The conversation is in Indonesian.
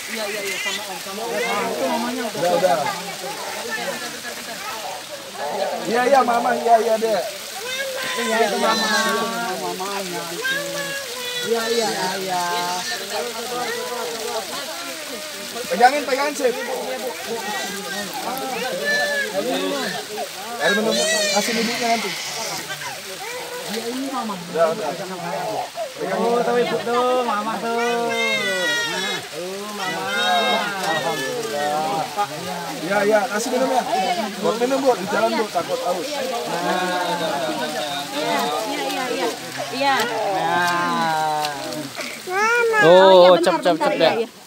Iya sama Om itu mamanya Udah. Iya mama iya deh. Iya itu mamanya itu. Iya. Pegangin sip. Air minum kasih ibunya nanti. Iya ini mama. Udah. Oh, tuh ibu tuh, mama tuh. Mama. Alhamdulillah. Iya, kasih minum ya. Buat minum, Bu. Di jalan, Bu. Takut haus. Iya. Oh, cep ya.